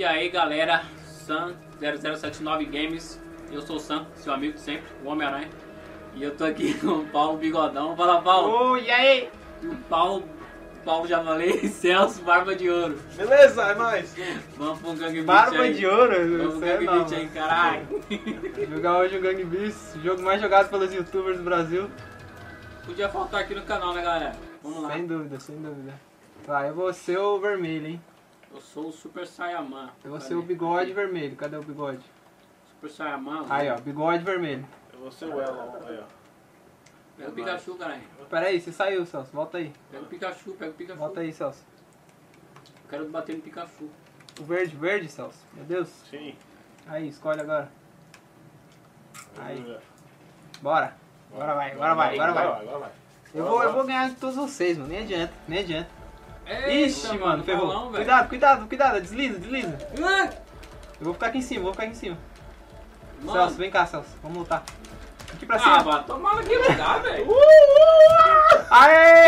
E aí galera, Sam 0079 Games, eu sou o Sam, seu amigo de sempre, o Homem-Aranha. E eu tô aqui com o Paulo Bigodão. Fala, Paulo! Oi, e aí? O Paulo já falei, Celso Barba de Ouro. Beleza, é nóis. Vamos pra um Gang Beast Barba aí. de Ouro? Vamos Não pro sei Gang não, Beast aí, caralho. Jogar hoje o Gang Beast, o jogo mais jogado pelos youtubers do Brasil. Podia faltar aqui no canal, né galera? Vamos lá. Sem dúvida, sem dúvida. Vai, eu vou ser o vermelho, hein? Eu sou o Super Saiyaman. Eu vou ser o bigode vermelho. Cadê o bigode? Super Saiyaman. Aí, ó, bigode vermelho. Eu vou ser o Elon, aí ó. Pega o Pikachu, caralho. Pera aí, você saiu, Celso. Volta aí. Pega o Pikachu, pega o Pikachu. Volta aí, Celso. Eu quero bater no Pikachu. O verde, Celso. Meu Deus. Sim. Aí, escolhe agora. Aí. Vamos ver. Bora. Agora vai, agora vai, agora vai. Agora vai. Eu vou ganhar de todos vocês, mano. Nem adianta, nem adianta. Eita, Ixi, mano, ferrou. Paulão, velho. Cuidado, cuidado, cuidado. Desliza, desliza. Ah, Eu vou ficar aqui em cima, vou ficar aqui em cima. mano. Celso, vem cá, Celso. Vamos lutar. Aqui pra Ah, cima. mano, toma aqui lugar, velho. Aê!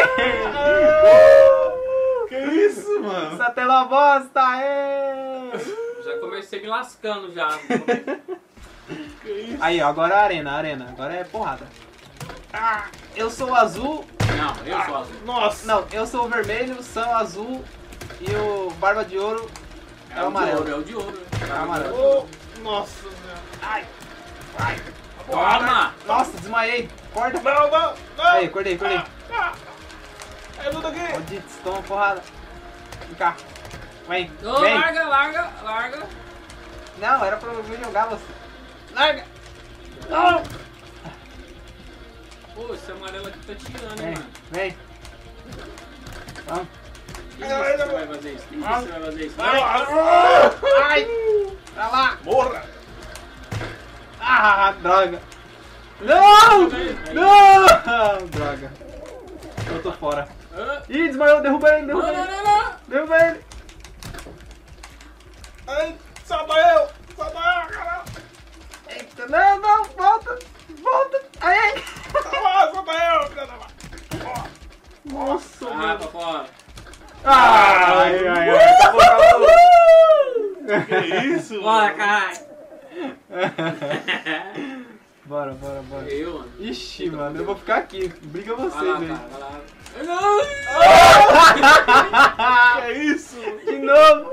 Que isso, mano? Essa tela bosta, aê! Já comecei me lascando já. Que isso? Aí, ó, agora é a arena. Agora é porrada. Ah, eu sou o azul. Não, eu sou azul. Nossa! Não, eu sou o vermelho, o Sam o azul e o Barba de Ouro é o amarelo. É o de ouro. É o amarelo. Oh, nossa, velho. Ai, ai. Toma! Nossa, desmaiei. Acorda. Não, não, não! Aí, acordei. Aí, luta aqui! Maldito, toma porrada. Vem cá. Vem, Ô, vem. larga. Não, era pra eu jogar você. Larga. Não. Pô, esse amarelo aqui tá tirando, hein, Vem, mano. vem. Vamos. Quem disse que você vai fazer isso? Quem disse que você vai fazer isso? Ai. Pra lá. Morra! Ah, droga. Não. Não. Droga. Eu tô fora. Ah, Ih, desmaiou. Derruba ele, Não, derruba não, ele. não, não. Derruba ele. Ai, salva eu! Salva eu, caralho! Eita, não, volta. Aí. Salva eu, filha da mãe! Nossa, Ah, mano. pra fora. Ai. Acabou. Que isso, Bora, mano? caralho. Bora. Eu, mano. Ixi, mano, eu vou ficar aqui. Briga Vai lá, vocês aí. cara, vai lá. Não! Que isso? De novo.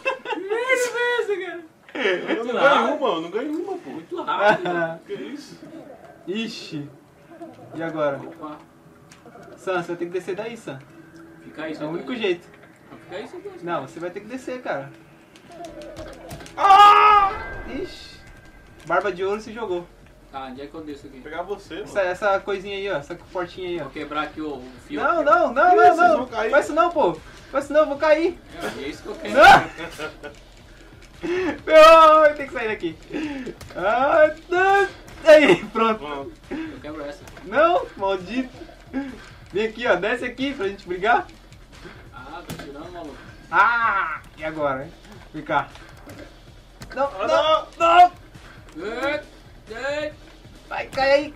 Eu não ganho uma, pô. Muito rápido. Que isso? Ixi. E agora? Opa. Sam, você vai ter que descer daí, Sam. Fica aí, É o único jeito. Fica aí, seu Deus. Não, você vai ter que descer, cara. Ah! Ixi. Barba de Ouro se jogou. Tá, onde é que eu desço aqui? Vou pegar você, mano. Essa coisinha aí, ó. Essa portinha aí, ó. Vou quebrar aqui o fio. Não. Vocês vão cair. Faz isso não, pô. Faz isso não, eu vou cair. É isso que eu quero. Não. Ai, tem que sair daqui. Ai, não. Aí, pronto. Pronto. Eu quebro essa. Não, maldito. Vem aqui, ó. Desce aqui pra gente brigar. Ah, tá tirando, maluco. Ah! E agora, hein? Vem cá. Não. Ei, ei. Vai, cai aí.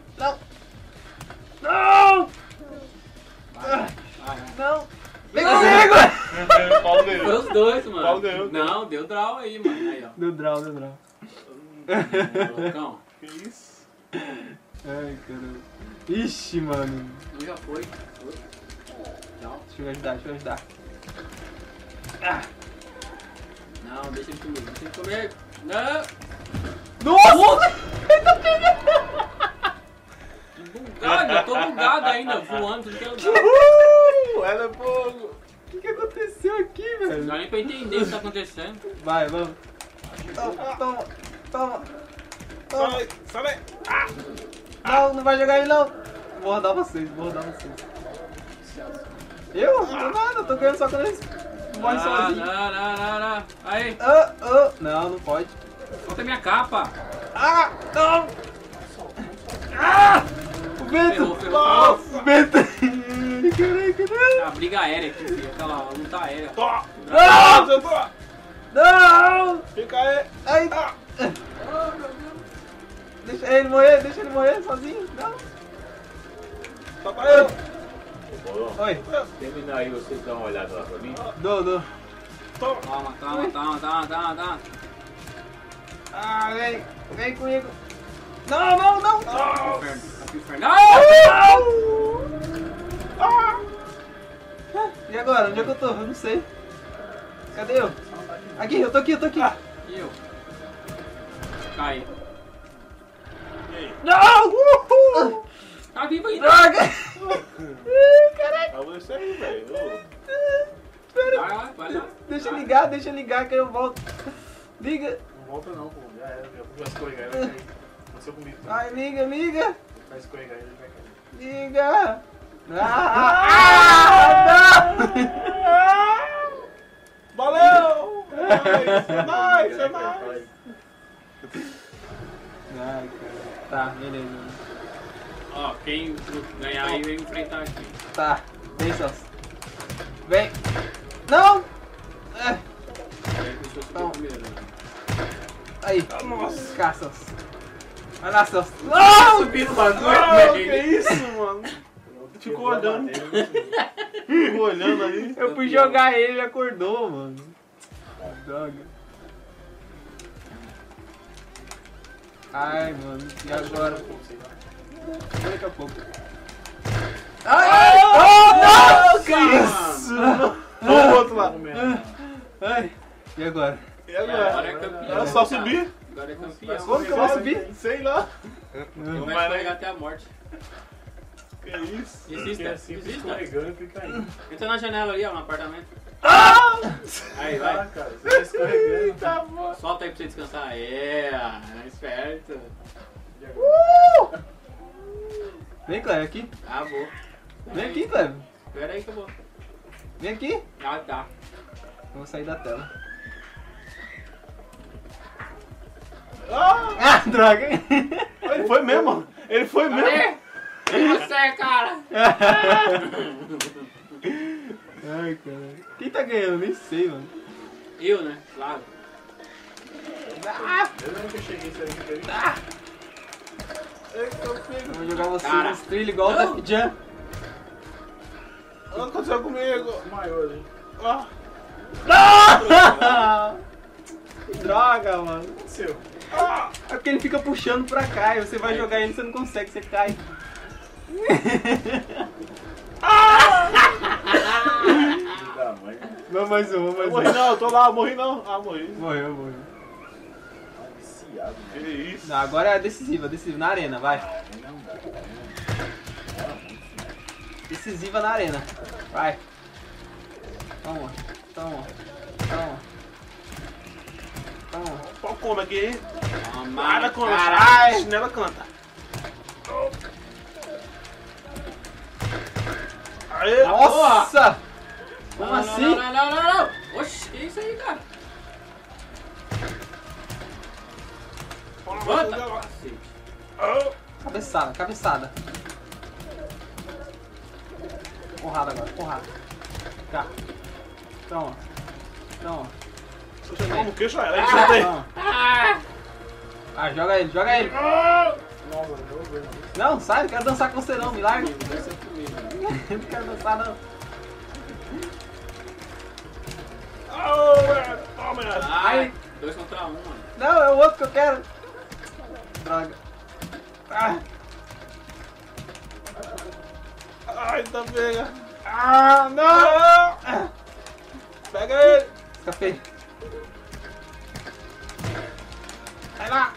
Não. Vai. Não. Vem comigo. Paulo Foi ganhou. os dois, mano. Paulo ganhou. Não, deu draw aí, mano. Aí, ó. Deu draw. Loucão. Que isso? Ai, caramba. Ixi, mano. Não já foi. Foi. Tchau. Deixa eu ajudar. Ah. Não, deixa ele comigo. Não. Nossa! Bugado, eu tô bugado ainda, voando, tudo que é lugar. Ela é fogo! O que aconteceu aqui, Não velho? dá nem pra entender o que tá acontecendo. Vai, vamos. Toma. Sai, sai! Não vai jogar ele não. Vou rodar vocês. Eu? Não tô nada, eu tô ganhando só quando eles morrem sozinho. Não. Aí, Não pode. solta minha capa. Não! O vento! Ferrou. O vento! Caraca, A briga aérea aqui, filho. Aquela luta aérea. Não! Eu tô! não! Fica aí! Ai! Deixa ele morrer sozinho. Não! Salva eu! Oi, Termina aí, vocês dão uma olhada lá pra mim. dou. Toma. Toma. Ah, vem comigo. Não. Ah. Inferno. Ah. E agora? Onde é que eu tô? Eu não sei. Cadê eu? Aqui, eu tô aqui. E eu? Cai. E aí? Não! Uhul! Tá vivo ainda. Droga! Caralho! É você aí, velho. Vai lá. Deixa ligar que eu volto. Liga! Não volta não, pô. Já era. Vai escorregar, ele vai cair. Aconteceu comigo. Ai, liga! Vai escorregar, ele vai cair. Liga! Não! Valeu! É nóis! Ai, cara. Tá, beleza. Ó, quem ganhar aí vem enfrentar aqui. Tá, vem, Celso. Vem! Não! É. Aí deixa eu subir Não. primeiro. Aí. Nossa. Cá, Celso. Vai lá, Celso. Não! Subindo o bagulho, Ah, que né? isso, mano? Ficou olhando. Ficou olhando aí. Eu fui jogar ele acordou, mano. Droga. Ai, mano. E agora? Daqui a pouco. Ai! Oh, não! Que isso? Vamos pro outro lado. Ai. E agora? E Agora agora? é campeão. Era só subir? Agora é campeão. Como que eu vou subir? Sei lá. Vai escorregar até a morte. Que isso? Desista, assim, desista. escorregando e fica caindo. Entra na janela ali, ó, no apartamento. Ah! Aí, vai. Cara, você tá escorregando. Eita, mano. Solta aí pra você descansar. É esperto. Vem, Cleber, aqui. Ah, vou. Vem aqui, Cleber. Espera aí que eu vou. Vem aqui. Ah, tá. Eu vou sair da tela. Ah, Ah, droga. ele foi mesmo. Ele foi mesmo. Cadê? Você, cara. Ai, cara. Quem tá ganhando? Nem sei, mano. Eu, né? Claro. Ah! Eu lembro que eu cheguei isso aí. Ah! Eita, eu pego. Vou jogar você Cara. nos trilhos igual o Não. Def Jam. O que aconteceu comigo? Maior, hein? Ah, Que droga, mano. o que aconteceu? É porque ele fica puxando pra cá e você vai jogar ele e você não consegue, você cai. Da mãe. Vamos mais um, vamos mais Morri não, eu tô lá, morri não. Ah, morri. Morreu. Viciado, que isso? Não, agora é decisiva, na arena, vai. Não dá. Decisiva na arena. Vai. Toma. Pau come aqui, hein? Toma, Nada come, caralho. chinela canta. Aê! Nossa! Como Não, assim? Não. Oxi, que isso aí, cara? Levanta, cacete. Cabeçada. Porrada agora, porrada. Cá. Toma. Como que isso é? Isso aí. Toma. Ah! Ah, joga ele. Não, sai, não quero dançar com você não, me larga. Não quero dançar não. Toma, Ai, 2 contra 1, mano. Não, é o outro que eu quero. Droga. Ah, Ai, tá pega. não! Pega ele. Escapei. Vai lá.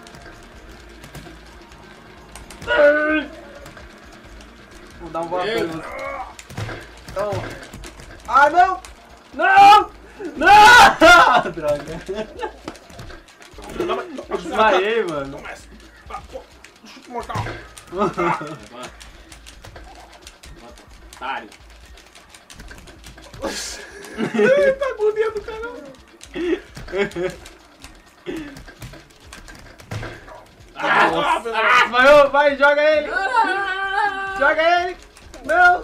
Vou dar um golpe Meu. em você. Toma. Ah, não! Não! Droga. Desmaiei, mano. Começa. Chute mortal. Levanta. Otário. Eita, agonia do caramba. Desmaiou, vai, joga ele! Joga ele! Não!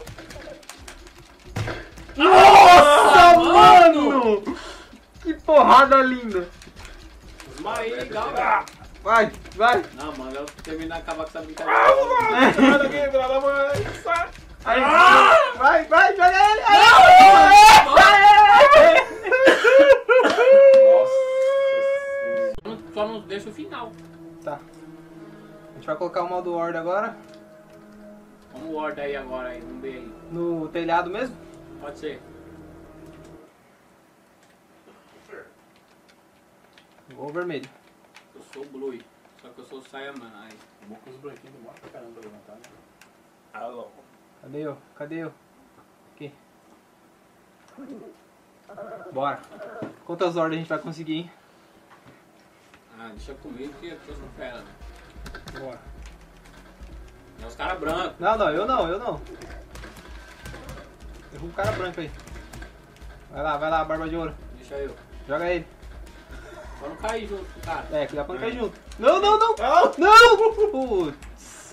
Nossa, mano! Que porrada linda! Desmaiei, legal. Vai! Não, mano, eu terminar de acabar com essa Ah, brincadeira. sai daqui, filha da mãe. Sai. Aí, vai, joga ele! Aí. gente vai colocar o modo Horde agora. Vamos o Ward aí agora, aí, vamos ver aí. No telhado mesmo? Pode ser. Ou vermelho. Eu sou o Blue, só que eu sou o Saiyaman. Aí. Bom que os branquinhos demoram pra caramba pra levantar, né? Alô. Cadê eu? Cadê eu? Aqui. Bora. Quantas ordens a gente vai conseguir, hein? Ah, deixa comigo que eu sou fera, né? Bora. É os caras brancos. Não, eu não. Derruba o cara branco aí. Vai lá, barba de ouro. Deixa eu. Joga ele. Pra não cair junto com o cara. É, que dá pra não cair junto. Não! Não! Putz.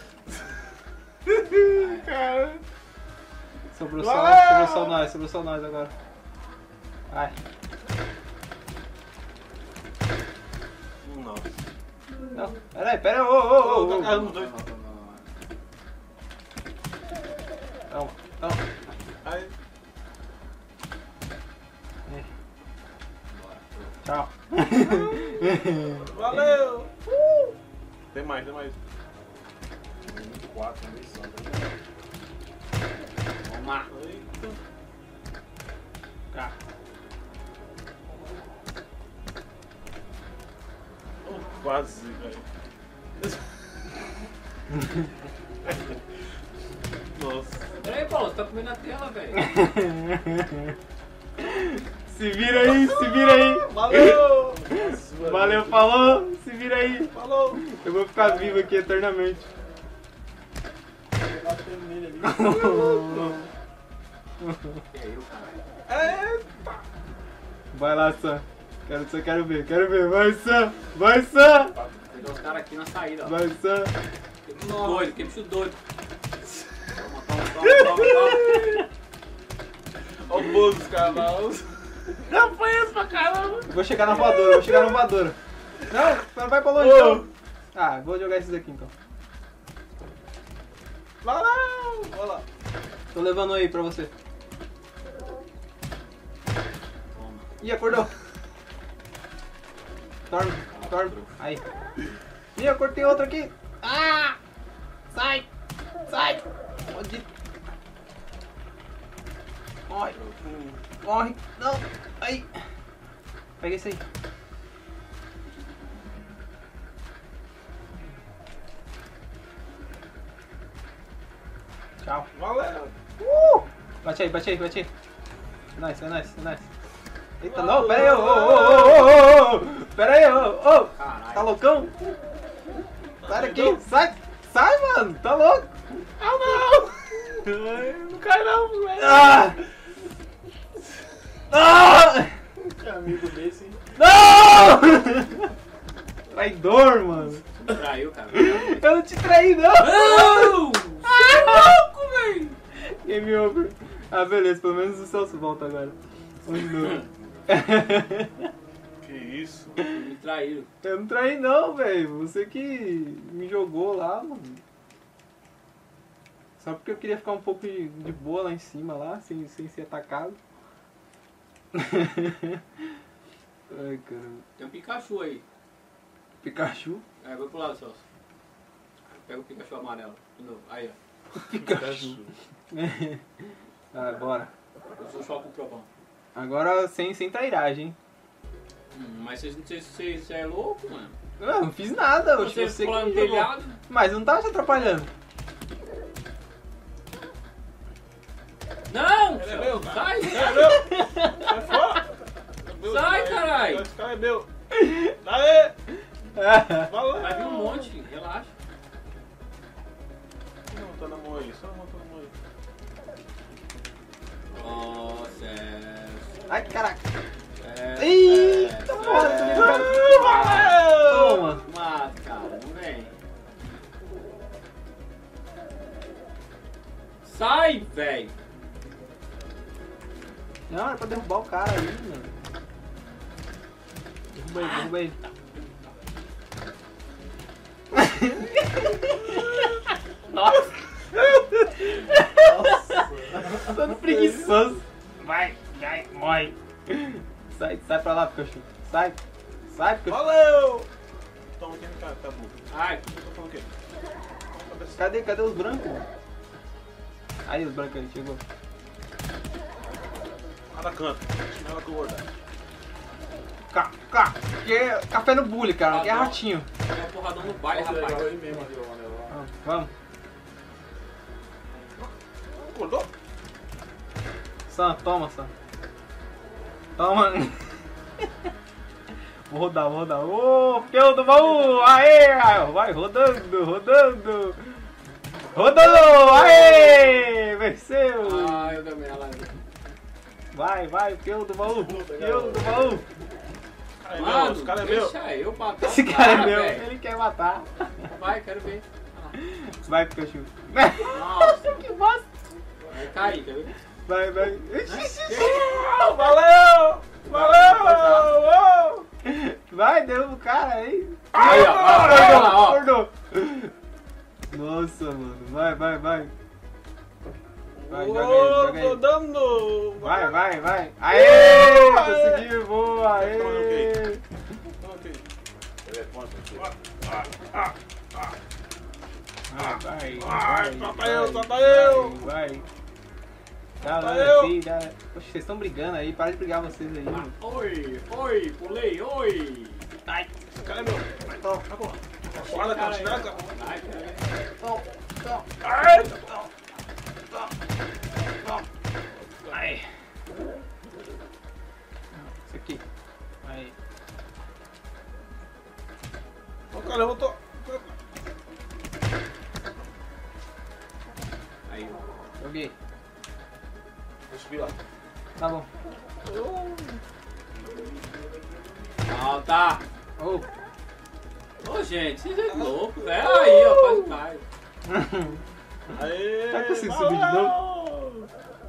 Cara. Sobrou Uau! só nós agora. Vai. Nossa. Não, pera aí, ô. Tá caindo os dois. Calma. Aí. Tchau. Valeu! Tem mais. 4 missão. Vamos lá. Eita. Tá. Quase, velho. Nossa. Peraí, Paulo, você tá comendo a tela, velho. Se vira aí. Valeu! Valeu, falou. Se vira aí. Falou! Eu vou ficar vivo aqui eternamente. E aí, o cara? Eita! Vai lá, Sam. Quero ver. Vai, Sam. Pegar os caras aqui na saída, ó. Vai, Sam. Que bicho doido. Toma. Olha o bolo dos cavalos. Não foi isso pra caramba. Eu vou chegar na voadora. Não vai pra longe, Ô. não. Ah, vou jogar esses aqui então. Valeu! Olha lá. Tô levando aí pra você. Toma. Ih, acordou. Dorme. Aí. Ih, eu cortei outro aqui. Ah! Sai! Maldito. Morre. Não. Aí. Pega esse aí. Tchau. Valeu! Bate aí. Nice. Eita, Uau. não, pera aí, ô. Pera aí, ô. Caralho. Tá loucão? Sai daqui, sai, mano, tá louco? Ah, não! Não cai não, moleque! Ah! Amigo desse, hein? Não! Traidor, mano. Traiu, cara. Eu não te traí, não. Não! Louco, velho! Game over. Ah, beleza, pelo menos o Celso volta agora. Vamos de novo. Que isso? Me traíram. Eu não traí não, velho. Você que me jogou lá, mano. Só porque eu queria ficar um pouco de boa lá em cima, lá, sem ser atacado. Ai, caramba. Tem um Pikachu aí. Pikachu? É, vai pro lado, Celso. Pega o Pikachu amarelo. De novo. Aí, ó. Pikachu. Ah, bora. Eu sou choque com o trovão. Agora sem trairagem, hein? Mas vocês não sei se você é louco, mano. Eu não fiz nada, eu Você você pular que no me jogou. telhado. Mas não tava te atrapalhando. Não! Ele é Celso, meu, cara. sai! É meu! Sai fora! É meu, Sai, cara. caralho. Esse cara é meu! Aê! Valeu! Vai vir um monte, relaxa. Não, tá na mão aí, só não tá na mão aí. Nossa, Ai, caraca. é. Eita, porra, tu me Valeu! Toma. Mata, cara, não vem. Sai, velho! Não, era pra derrubar o cara ali, mano. Derruba ele. Nossa! Todo preguiçoso. Vai, morre. Sai pra lá, Pikachu. Sai, Pikachu. Valeu! Toma aqui, tá bom. Ai, Tô falando o quê? Cadê os brancos? Aí, os brancos aí, chegou. Lá na canto. Ela com o outro. Que é café no bullying, cara, que é ratinho. é uma porradão no baile, rapaz. Aí mesmo, ali, ó. Vamos. Acordou? Sam, toma, Sam. Toma. Vou rodar. Ô, pelo do baú! Aê! Vai rodando. Rodou! Aê! Venceu! Ah, eu também, ela. Vai, pelo do baú! Pelo do baú! Cara, é meu, Mano, esse cara é meu. deixa eu matar Esse o cara é meu, velho. ele quer matar. Vai, quero ver. Vai, Pikachu. Nossa, Que bosta! vai cair, quer ver? Vai. Valeu! Valeu! Vai, derruba o cara aí. Aí, ó. Acordou. Nossa, mano. Vai. Vai, joga Tô aí. dando! Vai. Aê! Conseguiu, boa, aê! Solta eu! Vai. Dá, Oxe, vocês estão brigando aí, para de brigar vocês aí. Mano. Oi, pulei, oi. Ai, Esse cara é meu. Vai, toma, acabou. Porrada, cara, chinaka. Vai, cara. Ai! ai. Isso aqui. Aí. O cara levantou. Aí, Joguei. Vou subir lá. Tá bom. Falta. Oh. Ô, gente, vocês é louco, velho. Aí, ó, quase cai. Aê! Vai conseguir subir de novo?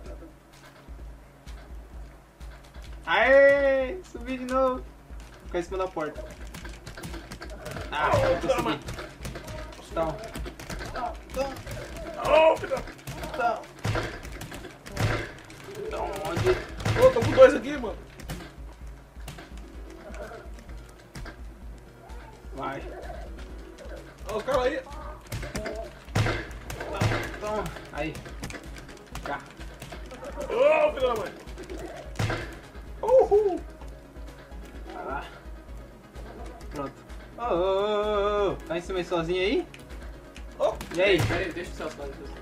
Aê! Subi de novo. Ficar em cima da porta. Ah, eu consegui. Então. Ô, filho! Então, onde? Ô, tô com dois aqui, mano. Vai. Ó, os caras aí. Toma. Aí. Cá. Ô, filho da mãe. Uhul. Vai lá. Pronto. Ô. Tá em cima aí sozinho aí? Ô, E aí? Pera aí, deixa o Celso fazer isso.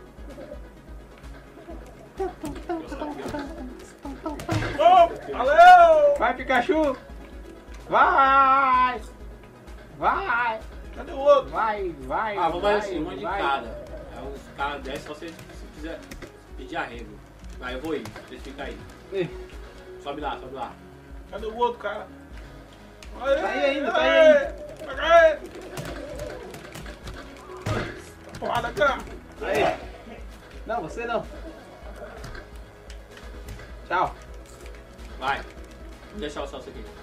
ô, valeu! Vai, Pikachu! Vai! Cadê o outro? Vai! Ah, vamos fazer assim, uma de cada. Aí os caras descem só se quiser pedir arrego. Vai, eu vou ir, vocês ficam aí. Ih, Sobe lá. Cadê o outro, cara? Aê, Tá aí ainda, tá aê, aí. aê. Porrada, cara. aí! Não, você não! Tchau! Vai. Vou deixar o Celso aqui.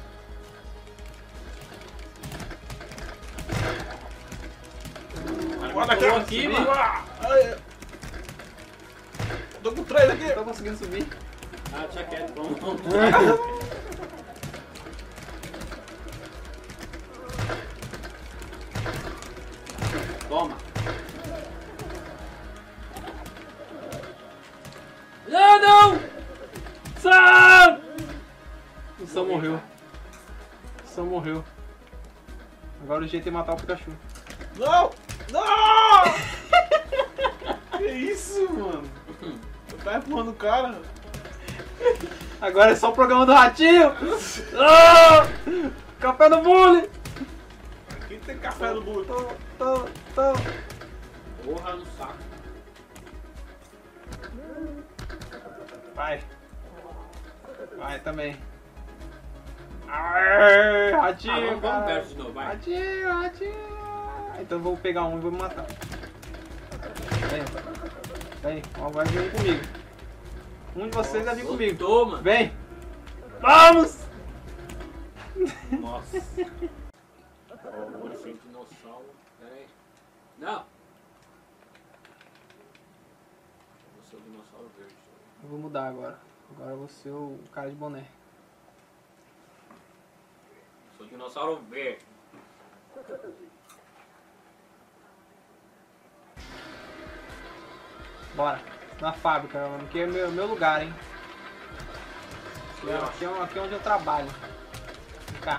Porrada, Tô cara. aqui, mano. Aê. Tô com três aqui. Não tô conseguindo subir. Ah, deixa quieto, vamos. Toma. Não! Sam! O Sam morreu. O Sam morreu. Agora o jeito é matar o Pikachu. Não! Não! Que isso, mano? Você tá empurrando o cara. Agora é só o programa do Ratinho! Ah! Café no bullying! Aqui tem café no burro. Toma. Porra no saco. Vai também. Aê, Ratinho, Vamos cara. perto de novo, vai. Ratinho. Então eu vou pegar um e vou me matar. Vem, ó, vai vir comigo. Um de vocês vai vir comigo. Toma. Vem! Vamos! Nossa. Ó, o filho de dinossauro. Pera aí. Não. Eu vou ser o dinossauro verde. Eu vou mudar agora. Agora eu vou ser o cara de boné. Sou o dinossauro verde. Bora. Na fábrica, mano. Aqui é meu lugar, hein. Aqui é onde eu trabalho. Vem cá.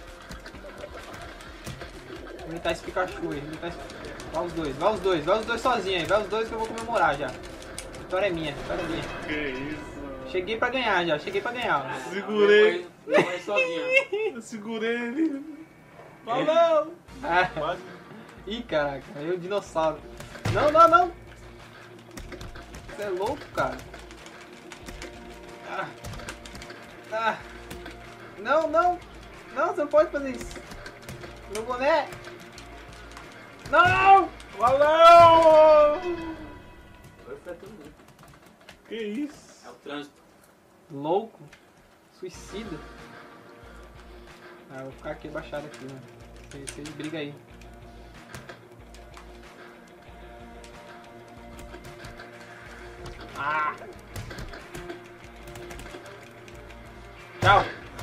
Vou imitar esse Pikachu aí. Vai os dois sozinho aí. Vai os dois que eu vou comemorar já. A vitória é minha, Que isso? Cheguei pra ganhar já, ó. Segurei. Eu vou sozinha. Eu segurei ele. Valeu! Quase. Ih, caraca, aí o dinossauro. Não! Você é louco, cara. Não, você não pode fazer isso. Meu boné. Não! Valeu! Foi pra todo mundo. Que isso? É o trânsito. Louco. Suicida. Eu vou ficar aqui abaixado aqui, mano. Vocês brigam aí. Tchau.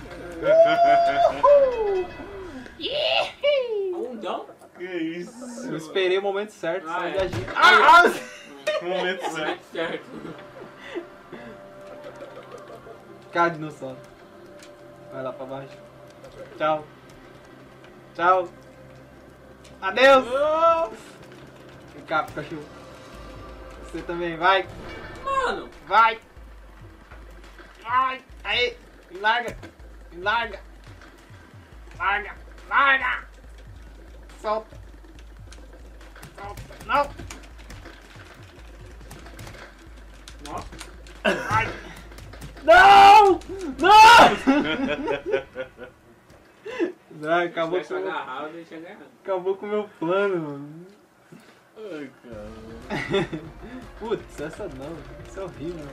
Mundão? Que isso? Eu esperei o momento certo, só de é. agir. Momento certo. Certo. Cara, dinossauro. Vai lá pra baixo. Tchau. Adeus. Vem cá, Pikachu. Você também, vai. Mano, Vai. Aí. Me larga. Solta. Não. nossa. Ai. Não! Ai, acabou Se com tivesse agarrado, eu tinha ganhado. o meu plano, mano. Ai, cara. Putz, essa não. Isso é horrível.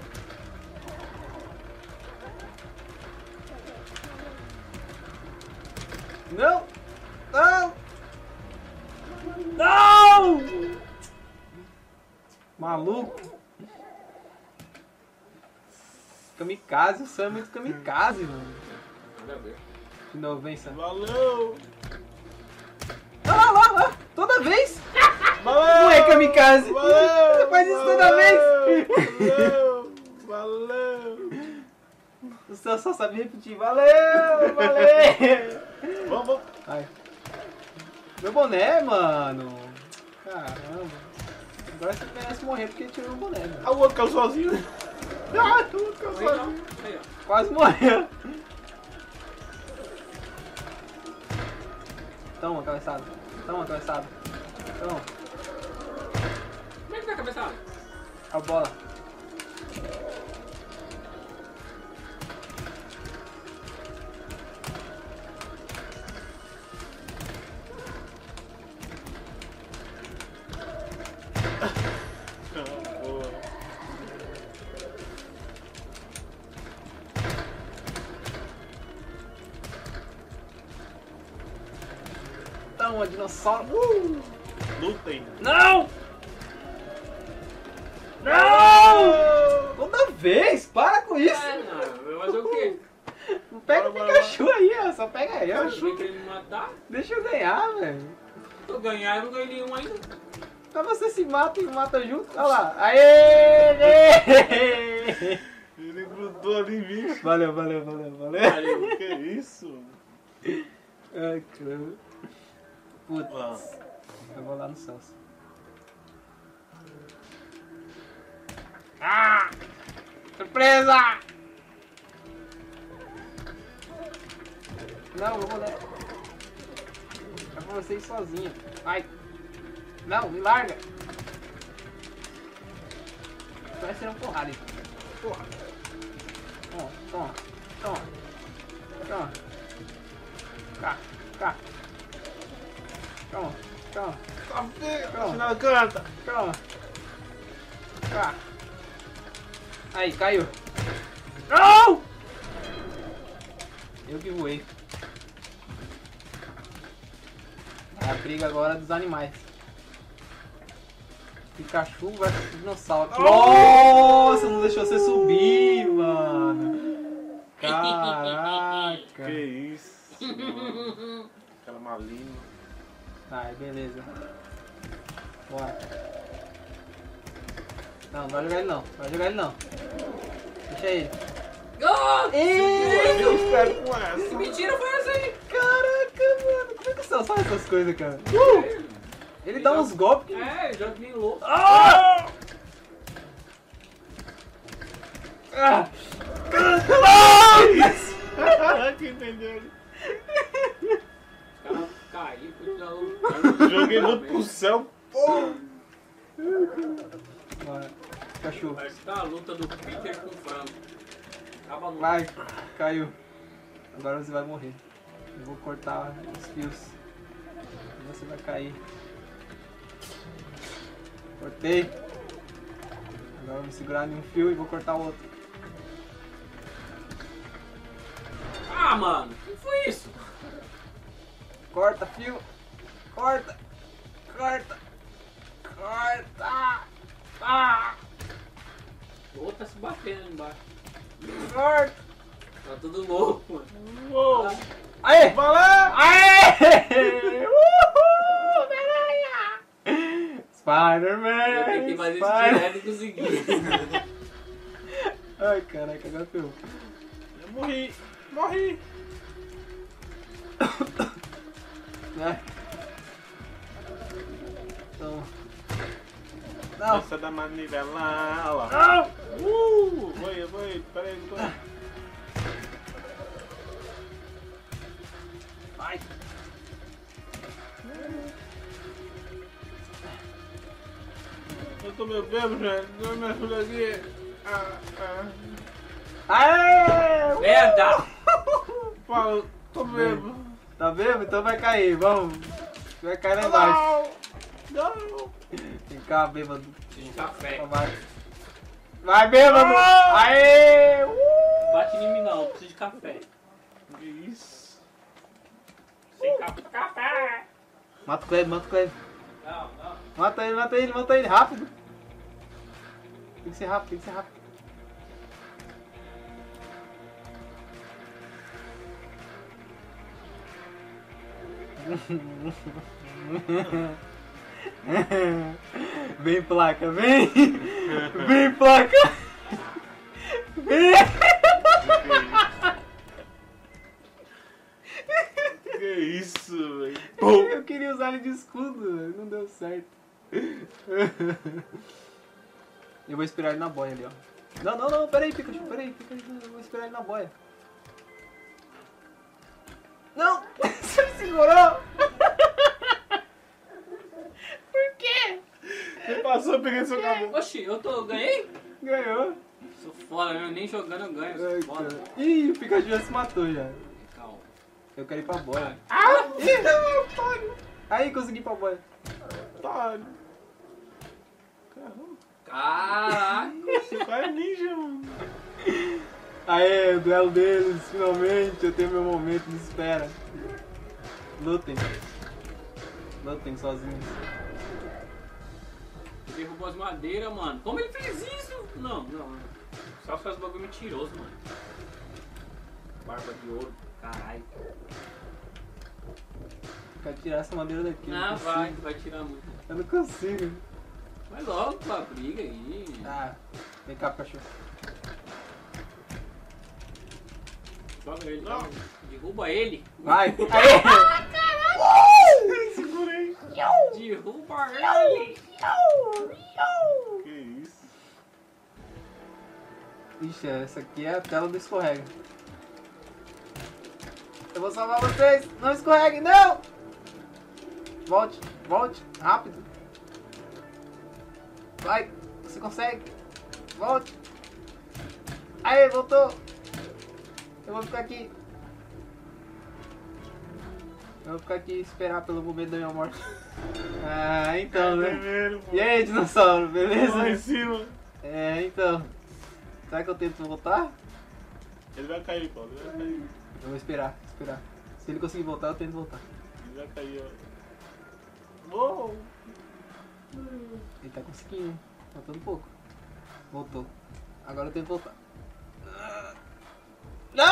Não! Maluco! Kamikaze, o Sam é muito kamikaze, mano. Nada a ver. De novo, vem, Sam. Valeu! Lá! Toda vez! Valeu! Não é kamikaze! Valeu! Você faz isso toda vez! Valeu! O Sam só sabe repetir. Valeu! Vamos! Ai. Meu boné, mano! Caramba! Agora você merece morrer porque tirou o boné, mano. Ah, o outro caiu sozinho. Ah, o outro caiu Aí, ó. sozinho. Aí, ó. Quase morreu! Toma, cabeçada! Toma! Como é que tá a cabeçada? A bola! Toma, dinossauro! Lutem. Não! Toda vez! Para com isso! Não, mas o quê? Não pega o Pikachu aí, ó. Só pega eu. Achei que ele me matar? Deixa eu ganhar, velho. Se eu ganhar, eu não ganhei nenhum ainda. Pra você se mata e mata junto. Olha lá. Aê! Ele grudou ali em mim. Valeu. Que isso? Ai, caramba. Putz. Eu vou lá no Celso. Surpresa! Não, eu vou ler. É pra você ir sozinho. Ai. Não, me larga. Vai ser um porrada aí. Porra. Toma. Cá. Toma. Não canta. Toma. Cá. Aí, caiu. Não! Eu que voei. É a briga agora dos animais. Pikachu versus dinossauro. Nossa, não deixou você subir, mano. Caraca. Que isso? Mano. Aquela malinha. Ai, beleza. Bora. Não, não vai jogar ele não. Não vai jogar ele não. Deixa ele. Ah! Eu espero com Que essa. mentira foi essa aí? Caraca, mano. Como é que o Céu faz essas coisas, cara? Ele dá uns golpes que... É, eu jogo meio louco. Ah! Ah! Que entendeu? Os caras caíram, foi Joguei muito pro céu. Pô. Bora. Cachorro. Parece que tá a luta do Peter com o frango. Acaba no... Vai, caiu. Agora você vai morrer. Eu vou cortar os fios. E você vai cair. Cortei. Agora eu vou segurar em um fio e vou cortar o outro. Ah, mano, o que foi isso? Corta, fio. Corta. Corta. Corta. Ah. O outro tá se batendo ali embaixo. Corta. Tá tudo louco, mano. Uou. Aê! Valeu! Aê! Uhul! Homem-Aranha! Spider-Man! Eu tentei fazer isso Spider- direto e consegui. Ai, caraca, agora ferrou. Eu morri. Morri. Né? Então... Não! Essa da maneira lá, olha lá. Não! Foi, peraí, não tô... Ai! Eu tô meio bêbado, gente. Não me ajuda aqui. Aê! Merda! Fala, tô bêbado. Tá vendo? Então vai cair, vamos! Vai cair lá embaixo. Não! Ficar bêbado De café. pra baixo. Vai bêbado! Aê! Bate em mim não, preciso de café. Que isso? Sem café. Mata o Cleve, mata o Cleve. Não, não. Mata ele, rápido. Tem que ser rápido, tem que ser rápido. Vem placa, vem! Vem placa! Vem! Que isso, velho? Eu queria usar ele de escudo, velho, não deu certo. Eu vou esperar ele na boia ali, ó. Não, peraí, Pikachu, eu vou esperar ele na boia. Não! Você me segurou! Por quê? Você passou, eu peguei seu cabelo. Oxi, ganhei? Ganhou. Sou foda mesmo, nem jogando eu ganho. Ai, Sou foda. cara. Ih, o Pikachu já se matou já. Calma. Eu quero ir pra boia. Ah, otário. Aí, consegui ir pra boia. Otário. Caraca. Esse cara é ninja, mano. Aê, o duelo deles, finalmente, eu tenho meu momento de espera. Lutem. Lutem sozinhos. Ele derrubou as madeiras, mano. Como ele fez isso? Não. Só faz bagulho mentiroso, mano. Barba de ouro, caralho. Quero tirar essa madeira daqui. eu não Ah, consigo. vai tirar muito. Eu não consigo. Vai logo pra briga aí. Ah, vem cá, cachorro. Joga ele, Não. derruba ele. Vai! Aê! Segurei. Derruba ele. Que isso? Ixi, essa aqui é a tela do escorrega. Eu vou salvar vocês! Não escorreguem, não! Volte, rápido. Vai, você consegue. Volte. Aê, voltou. Eu vou ficar aqui. Eu vou ficar aqui e esperar pelo momento da minha morte. Ah, então, né? Primeiro, E aí, dinossauro, beleza? lá em cima. É, então. Será que eu tento voltar? Ele vai cair, Paulo. Ele vai cair. Eu vou esperar. Se ele conseguir voltar, eu tento voltar. Ele vai cair, ó. Uou! Ele tá conseguindo. Faltando um pouco. Voltou. Agora eu tento voltar.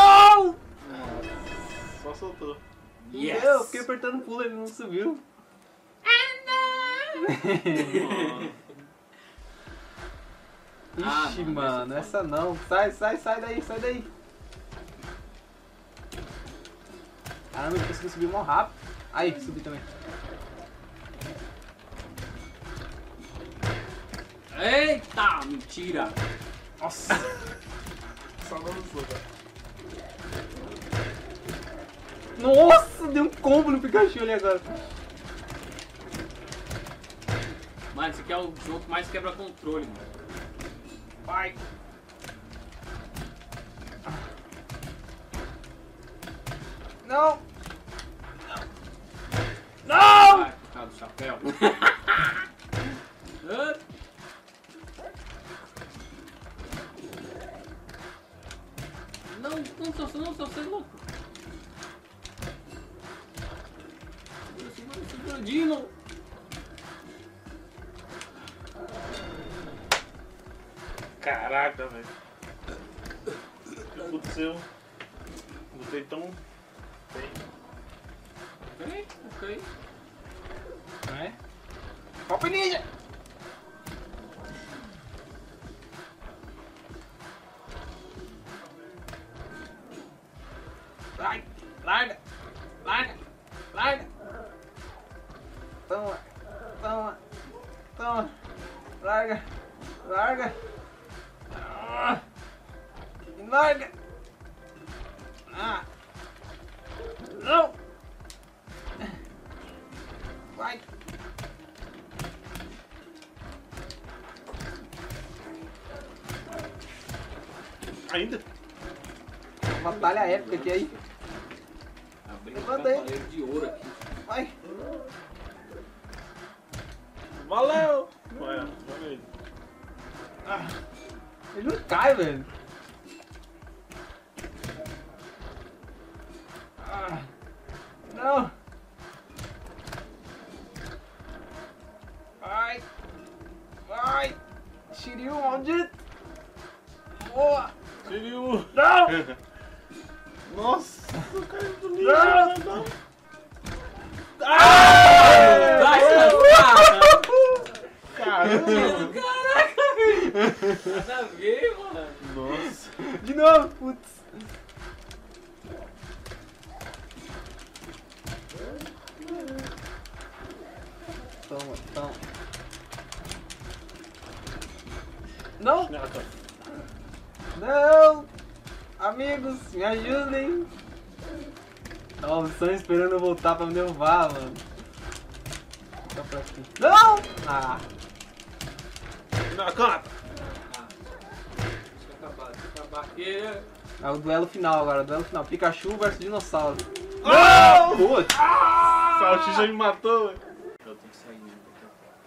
Não! Só soltou. Yes. Eu fiquei apertando pulo, ele não subiu. Ixi, mano, essa não. Sai daí, sai daí. Caramba, ele conseguiu subir mó rápido. Aí, subi também. Eita, mentira. Nossa. Só não sou, cara. Nossa, deu um combo no Pikachu ali agora. Mano, esse aqui é o jogo que mais quebra controle, mano. Vai. Não. Não. Vai, por causa do chapéu. Não, você é louco. Segura, Dino. Caraca, velho. O que aconteceu? Botei tão bem. Ok. É? Pop Ninja. Larga, larga, larga, larga. Toma, toma, toma. Larga, larga. Ah, larga. Ah. Não. Vai. Ainda? Batalha épica aqui aí. Abrindo o Levanta aí. cavaleiro de ouro aqui. Vai. Valeu! Olha, olha aí. Ah, ele não cai, velho. Ah, não. Vai. Vai. Shiryu, maldito. Boa. Shiryu! Não. Nossa, o cara é bonito. Não. Vai, Caramba! Caraca, velho. Nada a ver, mano. Nossa. De novo, putz. Toma, toma. Não, não. Amigos, me ajudem. Ó, estão esperando eu voltar pra me derrubar, mano. Fica pra aqui. Não! Ah, Na canta! Deixa eu acabar aqui. é o duelo final agora, o duelo final. Pikachu versus dinossauro. Não! Putz. Salsicha me matou, velho. Eu tenho que sair mesmo daqui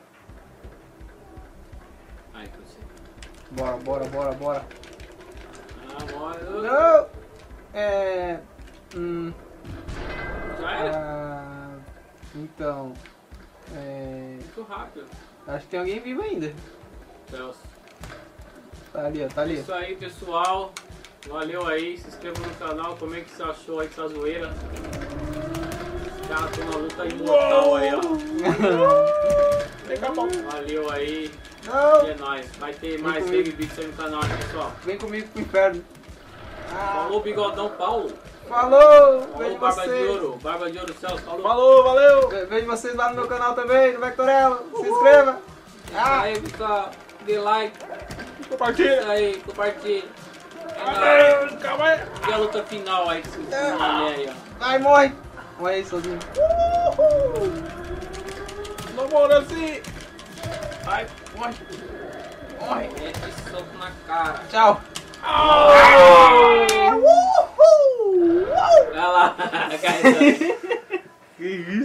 a pouco. Ai, que eu sei. Bora, bora, bora, bora. Ah, bora. Não! É. Já era? Ah, então. Muito rápido. Acho que tem alguém vivo ainda. Celso. Tá ali, ó, tá ali. Isso aí, pessoal. Valeu aí. Se inscreva no canal. Como é que você achou aí essa zoeira? Os caras estão na luta imortal aí, ó. Valeu aí. Não! E é nóis. Vai ter Vem mais comigo. Baby Beats aí no canal, hein, pessoal. Vem comigo pro inferno. Ah, Falou, Bigodão Paulo. falou! Falou, Vejo Barba de vocês. Ouro. Barba de Ouro, Celso. Falou. Falou, valeu! Vejo vocês lá no meu canal também, no Vectorella. Se inscreva. Isso aí, pessoal. Dê like. Isso Compartilha! aí, compartilha. É nóis. Valeu, calma aí! E a luta final aí, que vocês vão ver aí, ó. Vai, morre. Morre aí sozinho. Não morre assim! Vai, morre. Morre. Mete soco na cara. Tchau. Vai lá. Cai, Que isso?